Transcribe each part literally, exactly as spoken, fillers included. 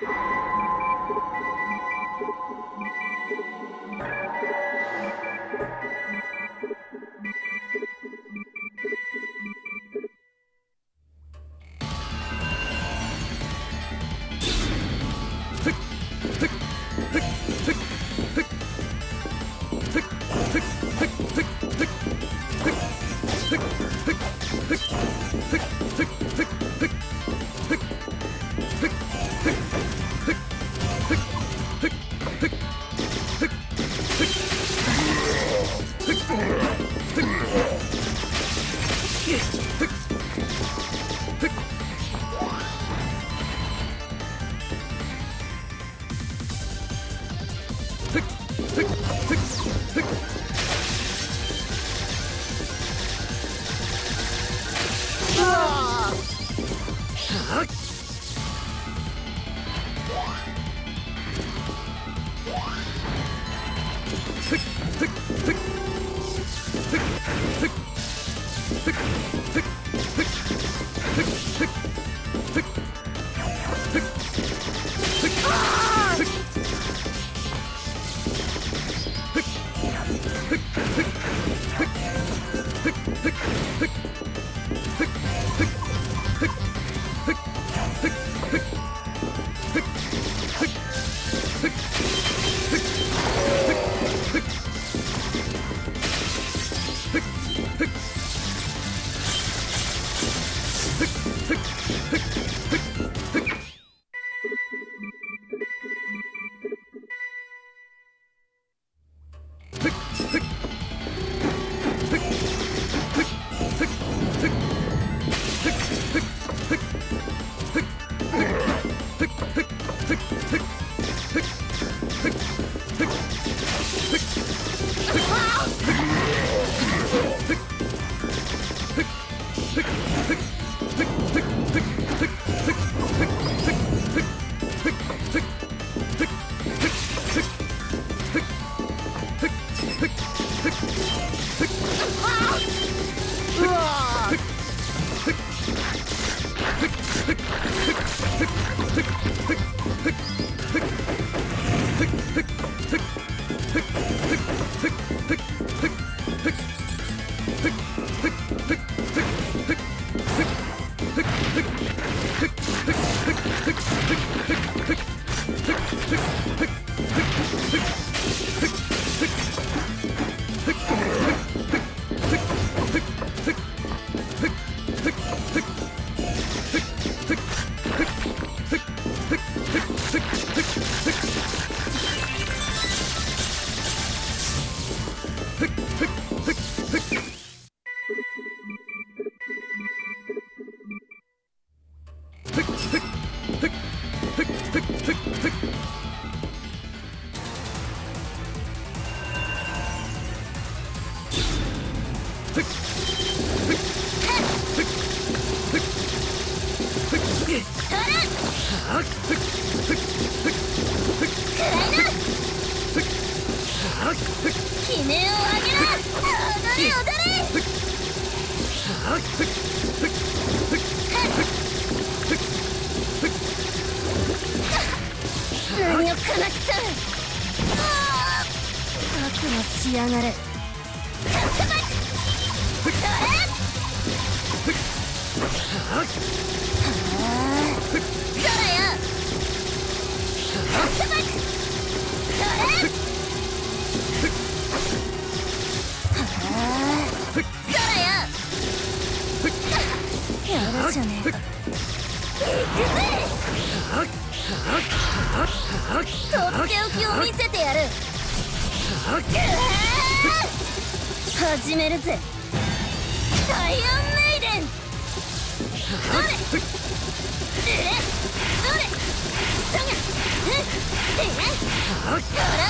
始めるぜ。ダイアンメイデン。それ。え、それ。そが。え、え、こらら。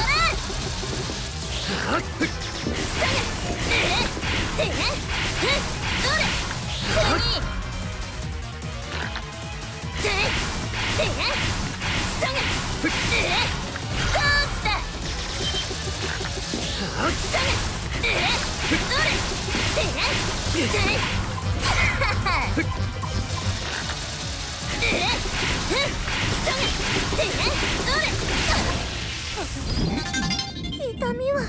そが。え、え、え、それ。次。え、え、そが。え、コースだ。そが。え、それ。え、え、はは。え、そが。 痛みは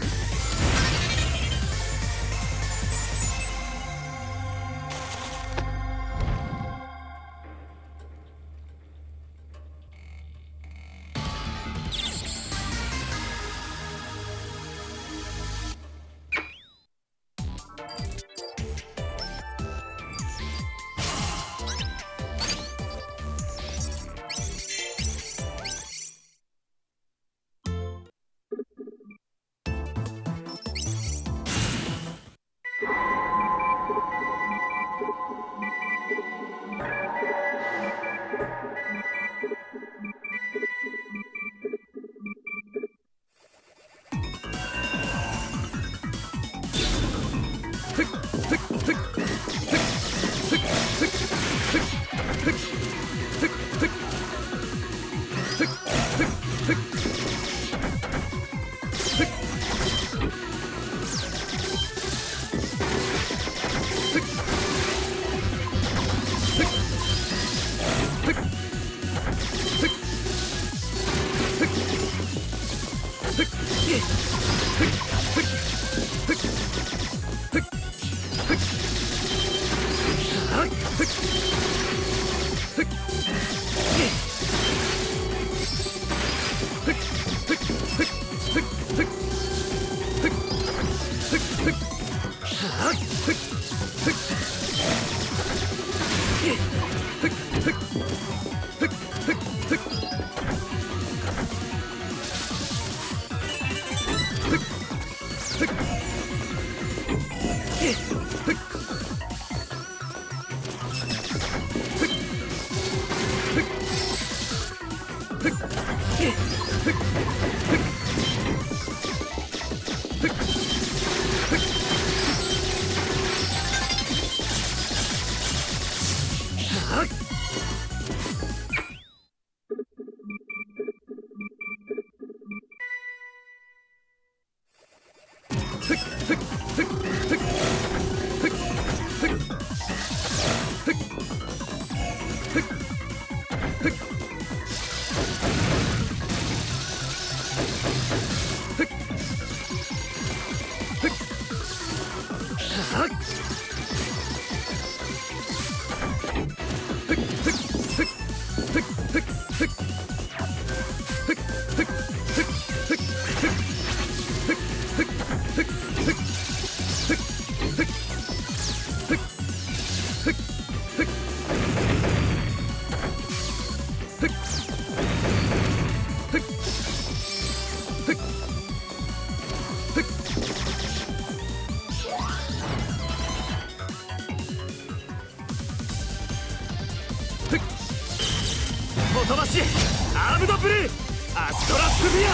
飛ばしアームドブルーアストラップビ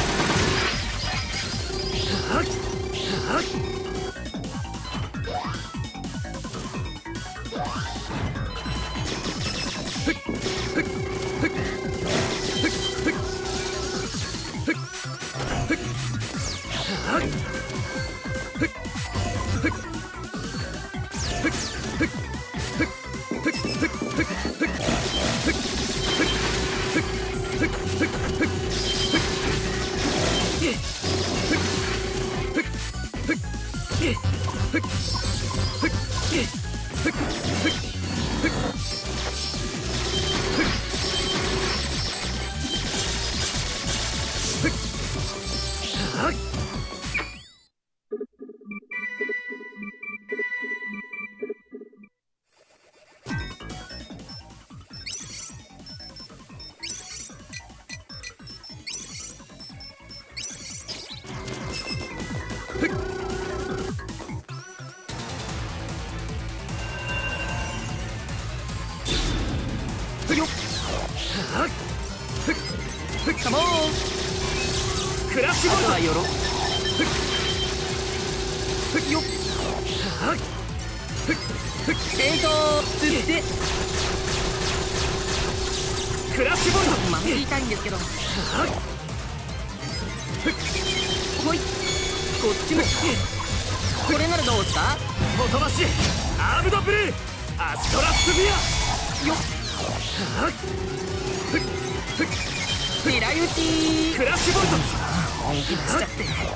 ア。 カモンクラッシュボルトよろよっえーとつってクラッシュボルトまっていたいんですけどほいこっちもこれならどうですか。 ほとばしアームドブルーアストラップビアよっ狙い撃ち。 クラッシュボルト。 本気出しちゃって。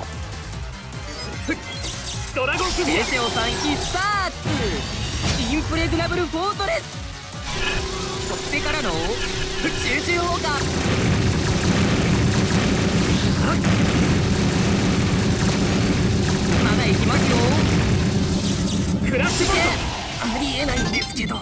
ドラゴンスメテオさん必殺インプレグナブルフォートレス。そしてからの集中砲火。まだ行きますよ。 クラッシュボルト。 ありえないんですけど。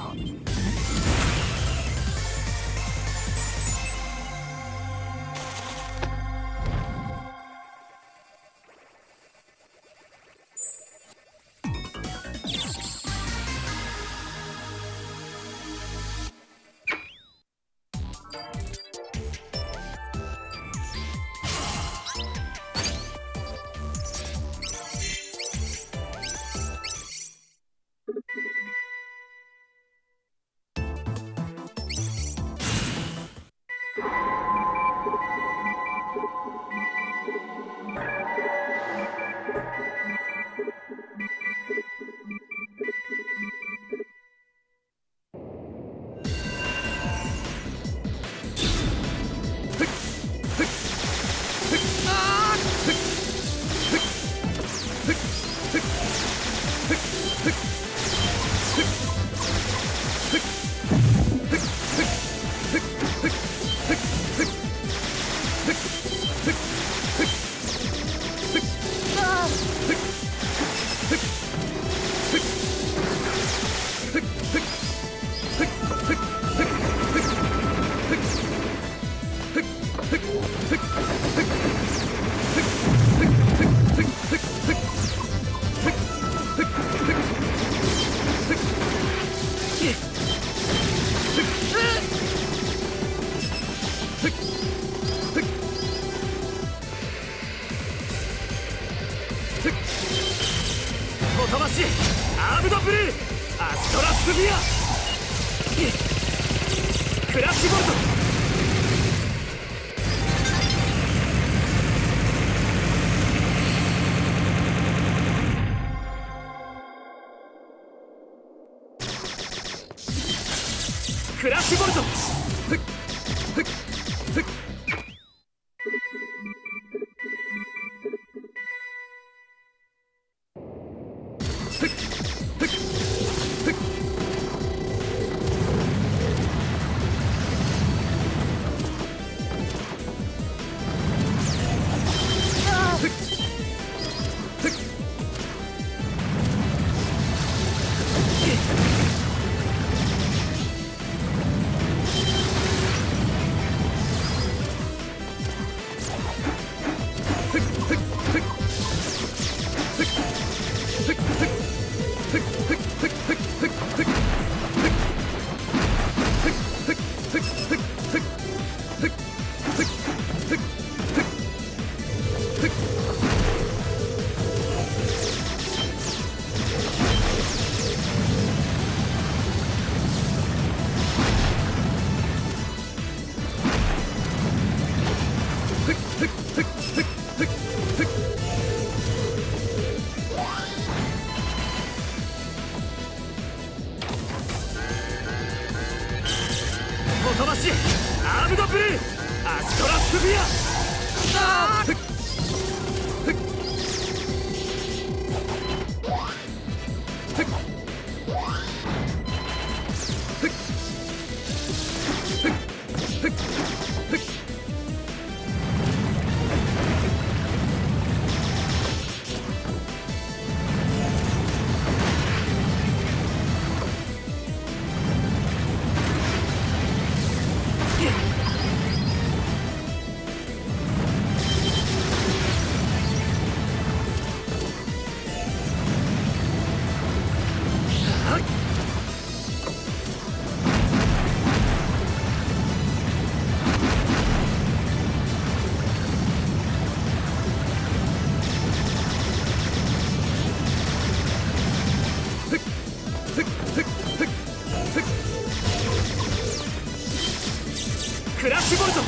おとましアームドブルーアストラスビア。クラッシュボルト。クラッシュボルト。おとましアームドブルーアストラスビア。あークラッシュボルト。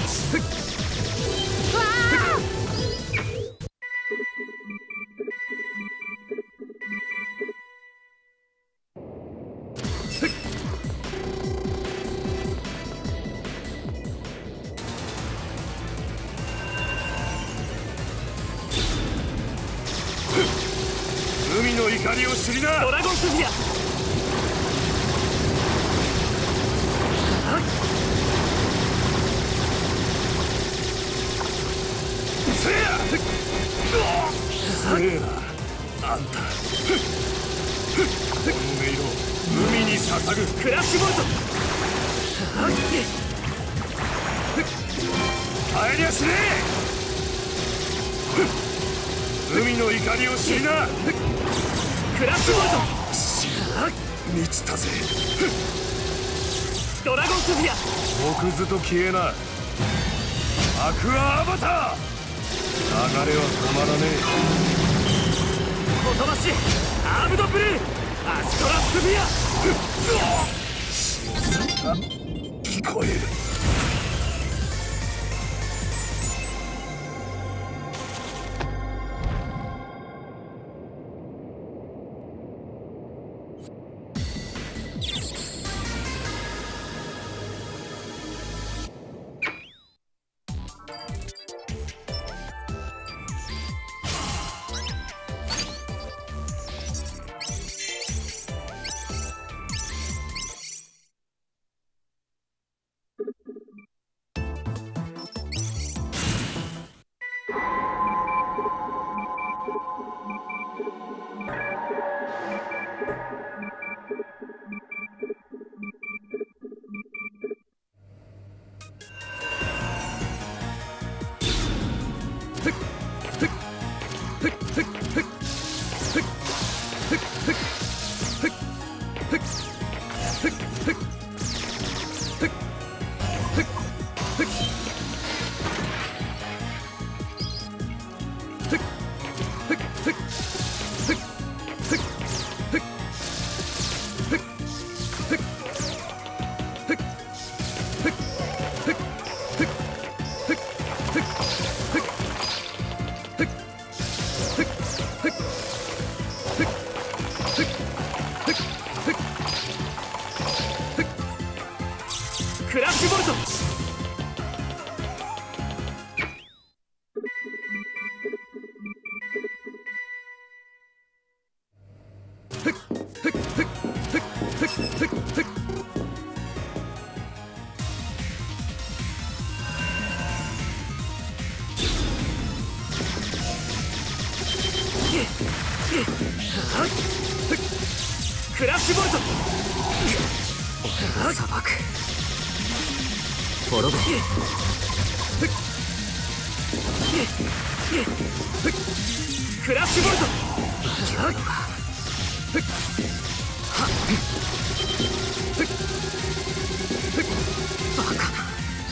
怒りを知りな。ドラゴンスフィア。せやすげえなあんた。この音色海に捧ぐクラッシュボルト。帰りゃしねえ。海の怒りを知りな。クラッシュボルト。満ちたぜ。ドラゴンスフィア。奥ずと消えな。アクアアバター。流れは止まらねえ。音しアームドブルーアストラスフィア。聞こえる。クラッシュボルト。クラッシュボルト。俺は砂漠滅ぼクラッシュボルト。生きるのか。バカな。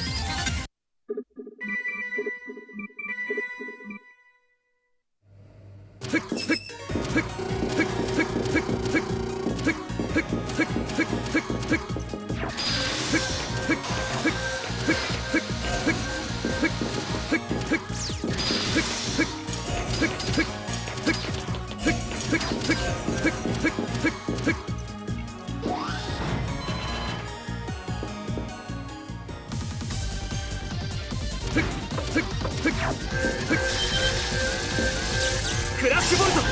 クラッシュボルト。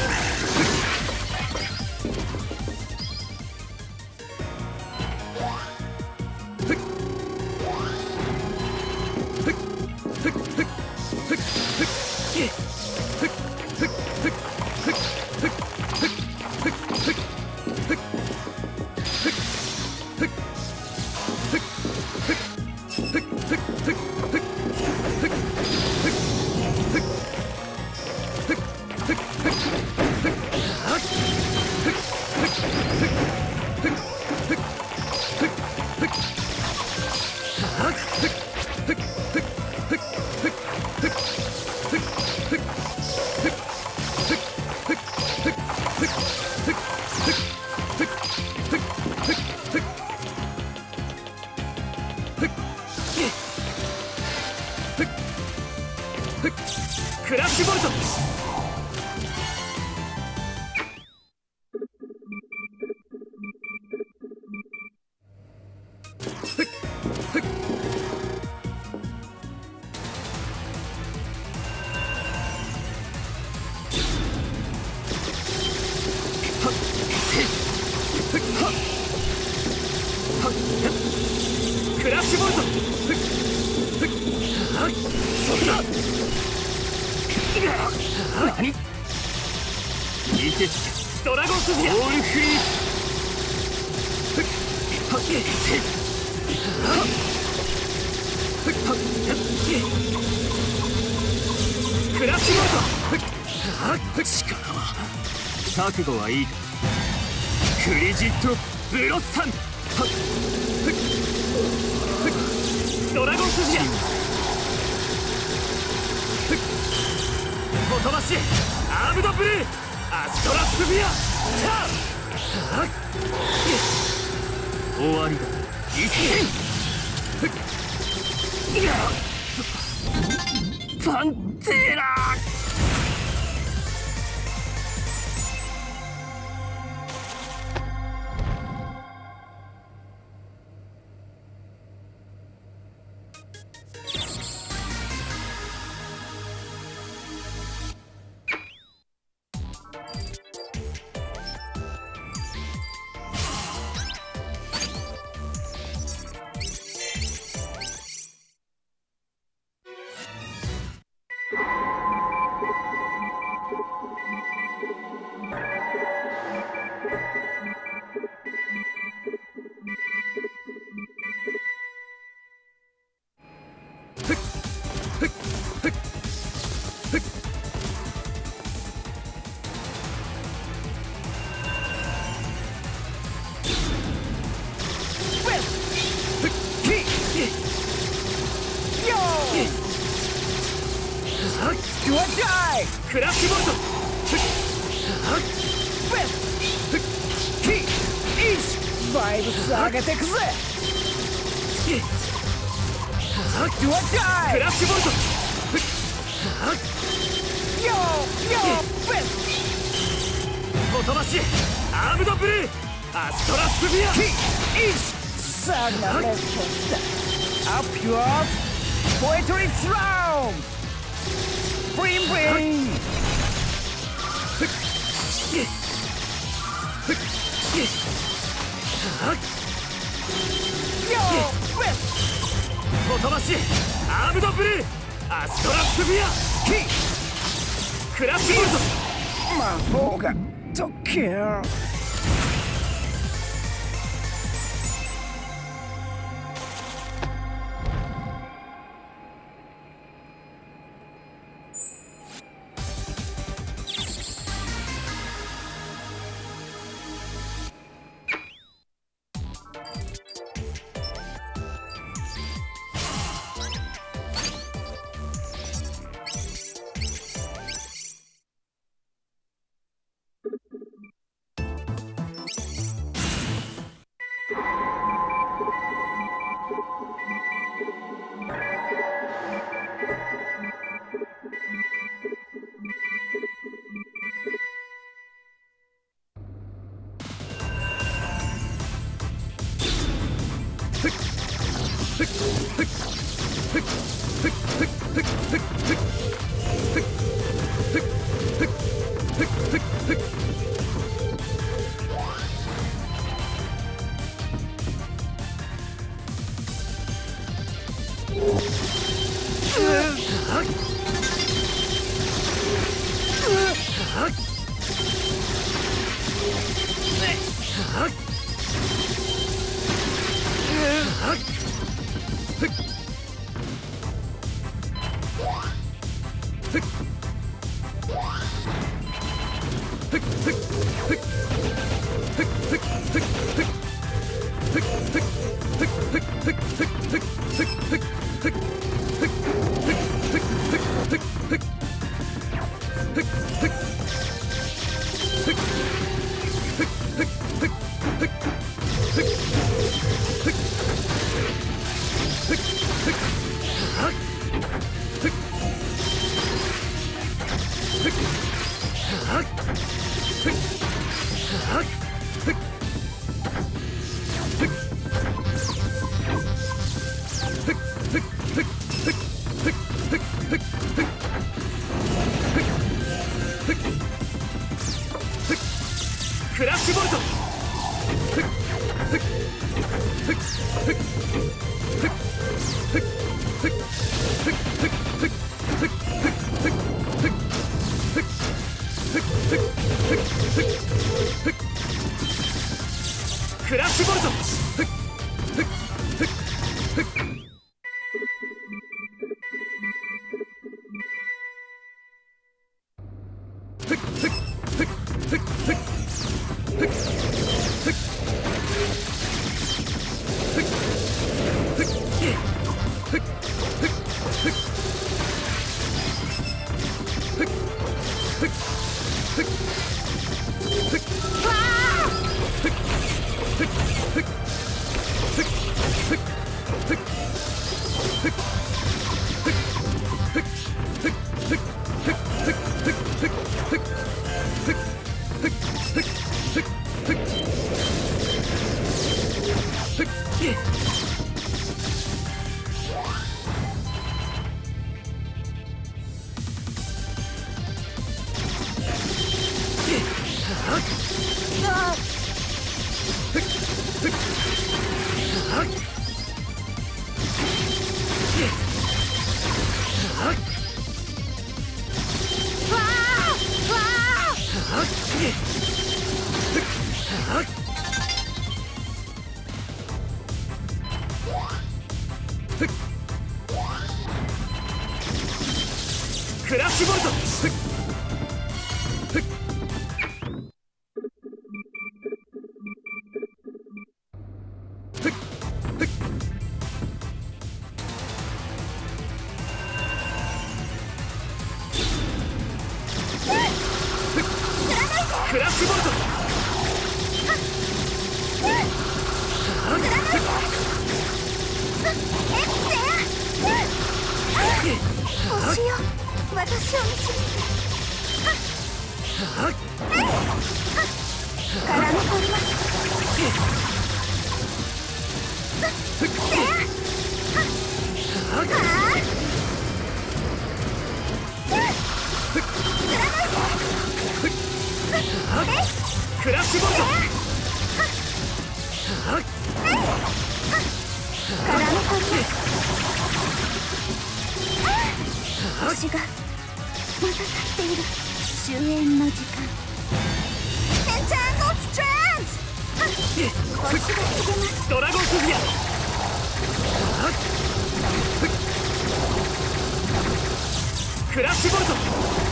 クラッシュボルト。 クラッシュボルト。そんな何？見てドラゴンスフィアオールフリークラッシュボルト。力は覚悟はいいか。クリジット・ブロッサン。ドラゴンスフィアほとばしアームドブルーアストラスフィア。終わりだ。パンテーラ。クラッシュボルト。 バイブス上げてくぜ。 クラッシュボルト。ほとばしアームドブルーアストラスフィア。 さあなレスポンスだ。アップヨーポエトリーラウンド。ブリンブリン。 ほとばしアームドブルーアストラスフィア。クラッシュボルト。 魔法が解ける。 クラッシュボルト。クラッシュボルト。クラッシュボルト。 星よ、私を導く。絡み取ります。 クラッシュボルト。 絡み取ります。星がまた立っている。終焉の時間。エンチャンゴストランス。星が告げます。 ドラゴンフィギュア。クラッシュボルト。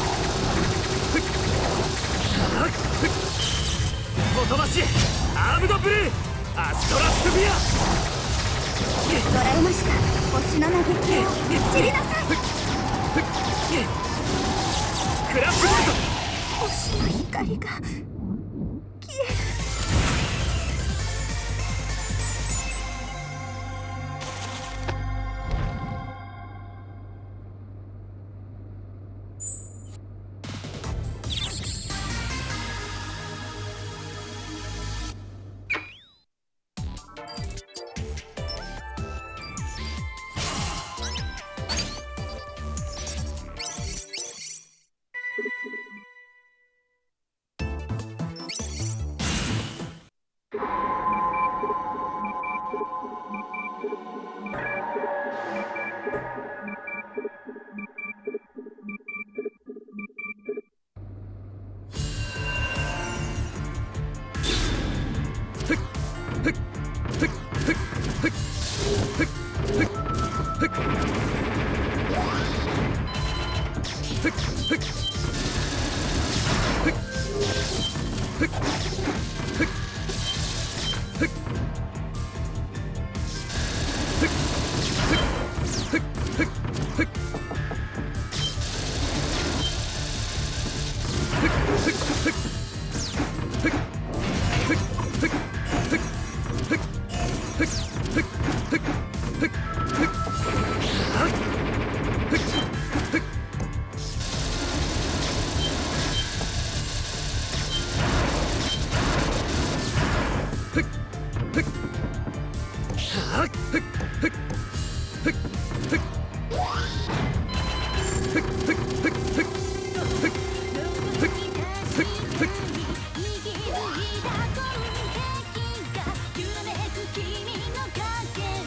ほとばしアームドブルーアストラスフィア。 捉えました。星の嘆きを散りなさい。 クラッシュボルト。 星の光が消える。 君の影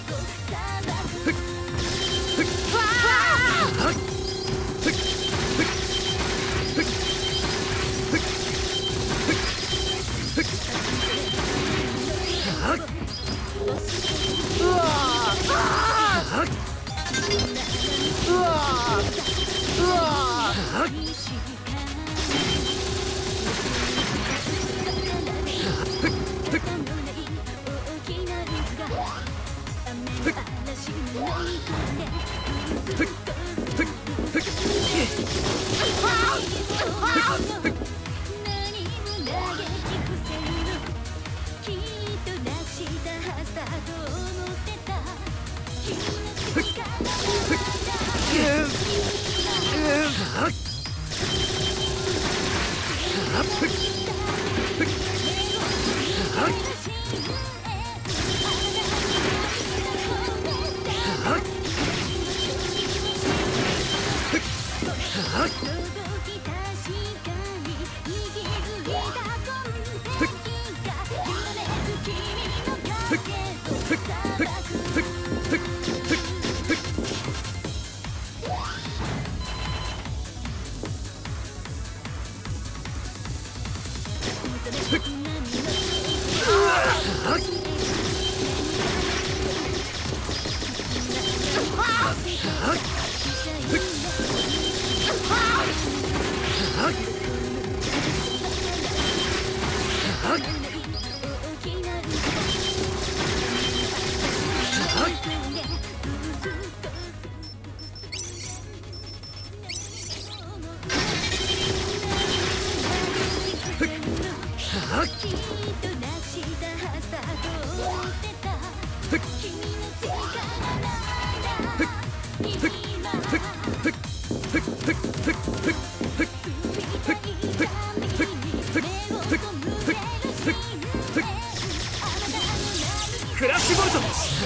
クラッシュボルト。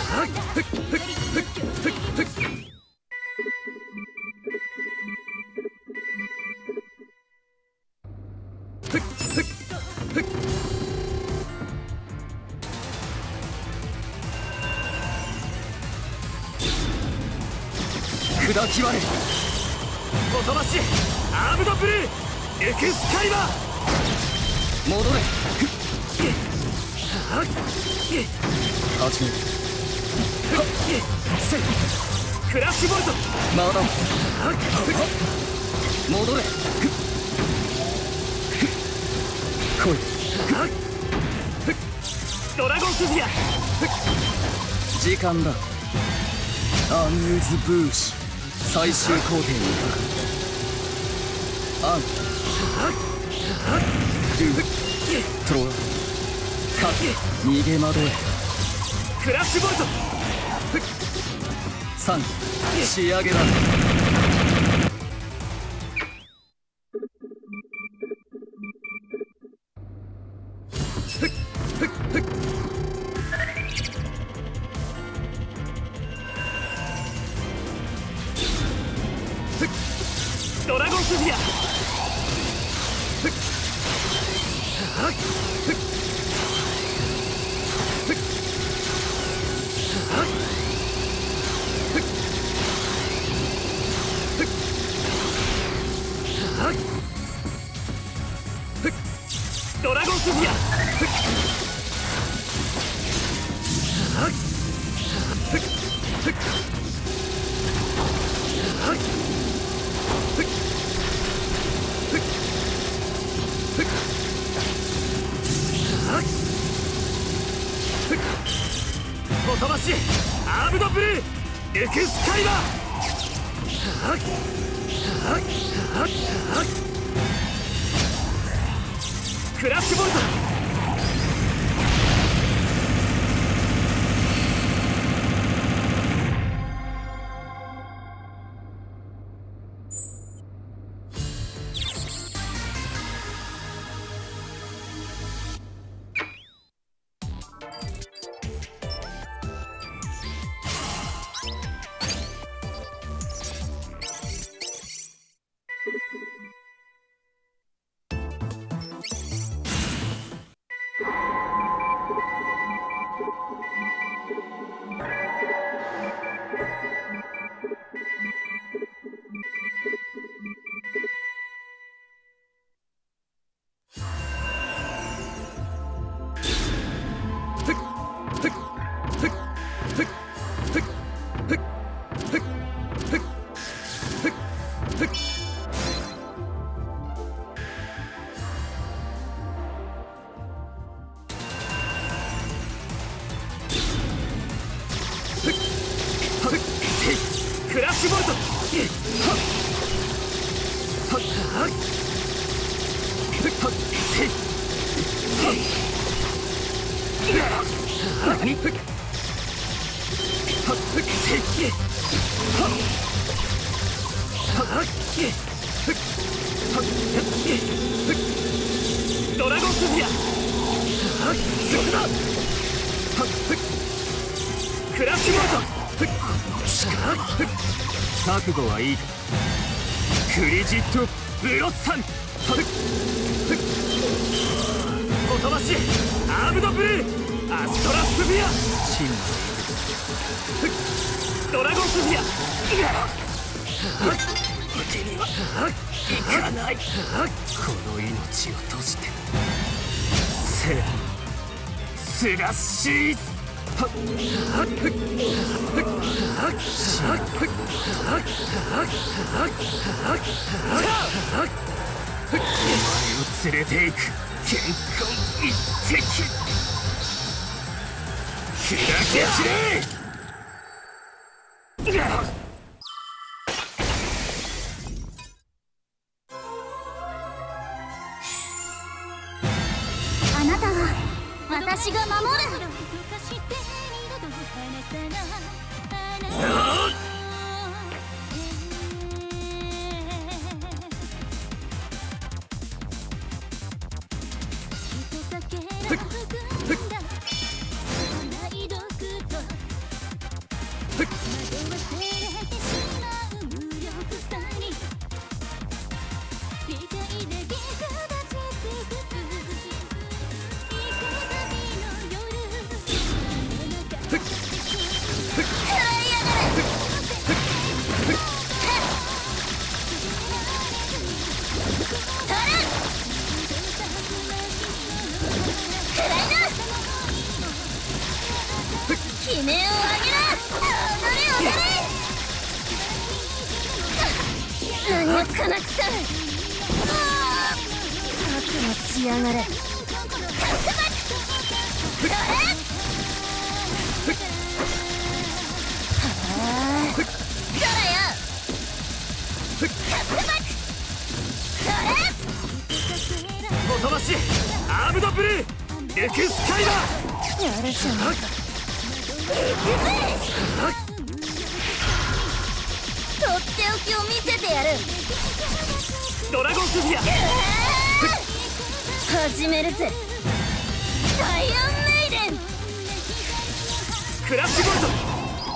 砕き割れほとばしアームドブルーエクスカリバー。戻れ。始める。クラッシュボルト。まだ戻れ。来い。ドラゴンスフィア。時間だ。アンユーズブーシ最終工程に至る。アンドゥトロワカ逃げ惑え。クラッシュボルト。さん仕上げだ。ドラゴンスフィア。ドラゴンスフィア。ほとばしアームドブルーエクスカリバー。クラッシュボルト。 クラッシュボルト。ドラゴンスフィア。クラッシュボルト。覚悟はいいか。クリジット・ブロッサン。ほとばしアームドブルーアストラスフィア。ドラゴンスフィア。負けにはいかない。この命を閉じてセスラッシーズ。お前を連れて行く健康一滴。砕け散れ。 あなたは私が守る。悲鳴を上げろ。踊れ踊れ。何をかなくさん。覚悟しやがれ。 ほとばしアームドブルールクスカイバー。 やるじゃないか。とっておきを見せてやる。 ドラゴンスフィア。 始めるぜ。ダイアンメイデン。 クラッシュボルト。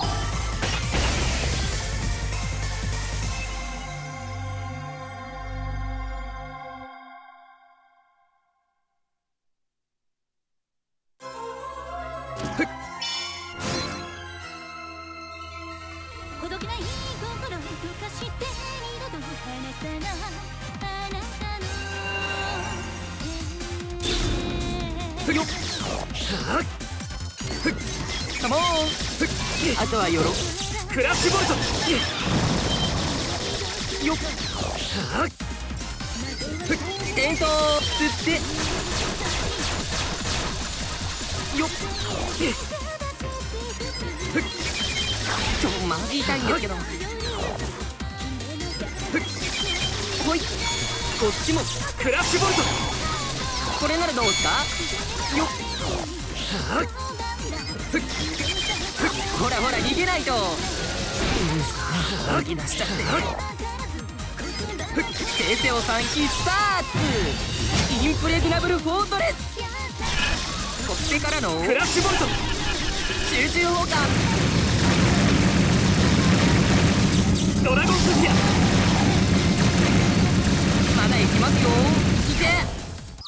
カモン。あとはよろ。 クラッシュボルト。 よっ。テントつってよっ。ちょマジ痛いんだけど。ほい。こっちもクラッシュボルト。 これならどうすか。よっ。ほらほら逃げないと。吐き出しちゃって。テセオさん必殺インプレグナブルフォートレス。こっちからのクラッシュボルト。 集中砲火。 ドラゴンスフィア。 まだ行きますよ。いけ。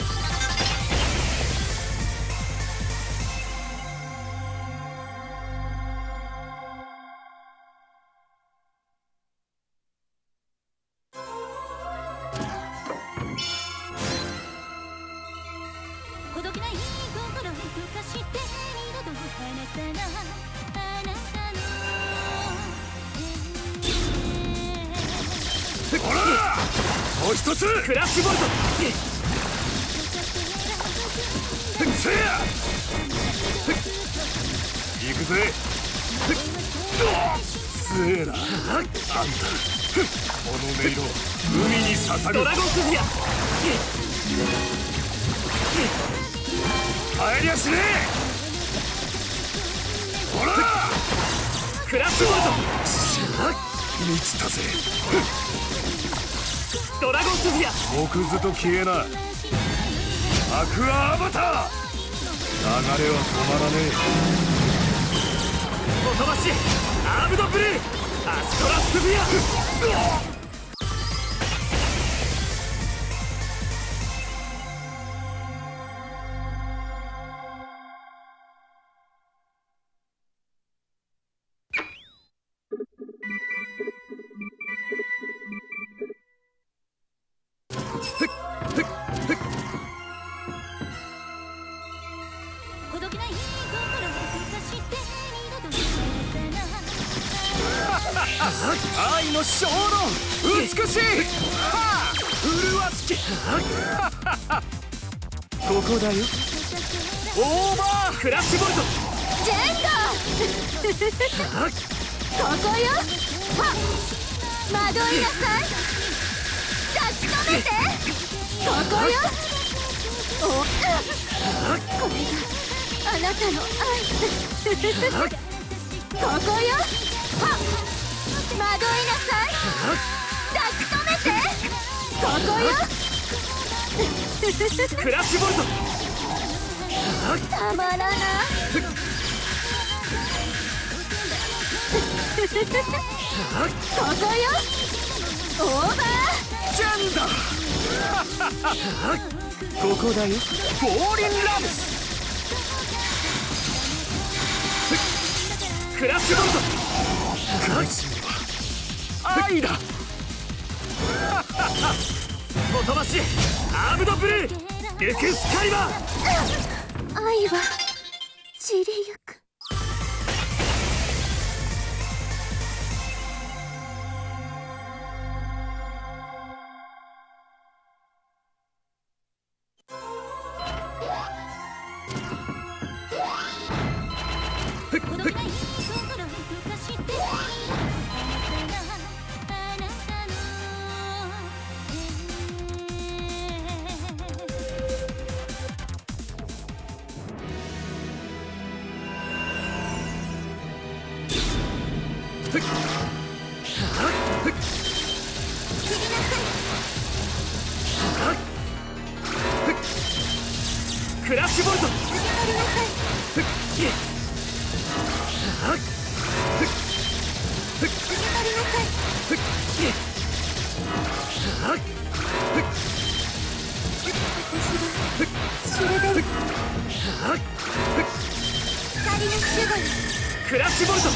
もう一つクラッシュボルト。 せや行くぜ。 強えなあんた。この音色海に刺さる。 ドラゴンクフィア帰りゃしねえ。ほらクラッシュボル満ちたぜ。 トドラゴンクフィア木図と消えな。アクアアバター、流れは止まらねえ。 おとばしアームドブルーアストラスフィア。 愛の衝動美しい。はあ麗しき。ここだよ。オーバークラッシュボルトジェンガここよ。はっ惑いなさい。抱き留めて。ここよ。おこれがあなたの愛。ここよ。はっ惑いなさい。抱き留めて。ここよ。 クラッシュボルトたまらない。ここよ。オーバージェンダここだよ。フォーリンラブクラッシュボルト返すには愛だ。 おとばしアームドブルーエクスカリバー。 愛は散りゆく。 クラッシュボルトクラッシュボルト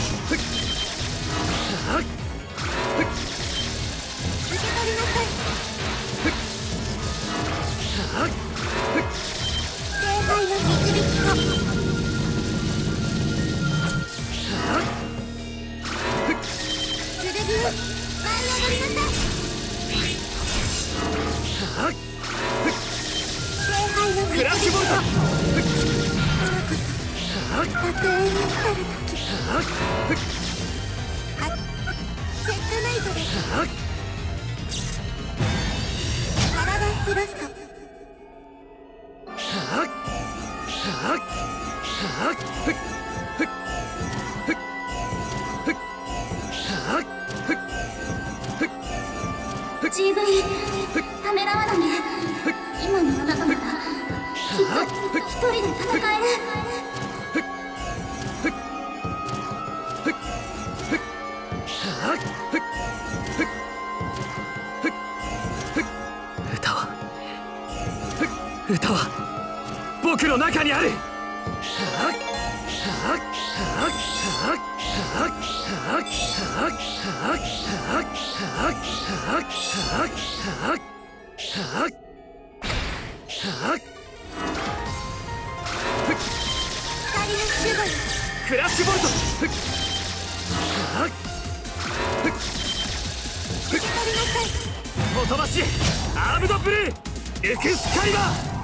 クラッシュボルト自分ためらわないで。今のあなたならきっと一人で戦える。 歌は歌は僕の中にある。クラッシュボルトおとばしアームドブルーエクスカリバー。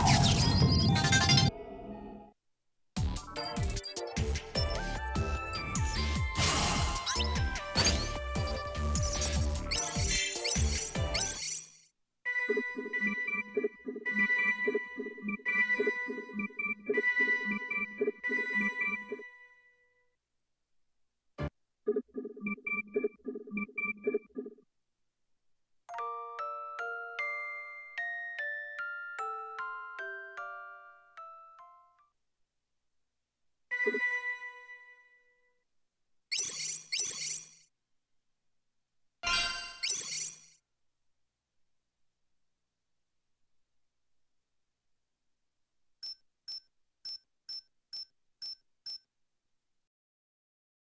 う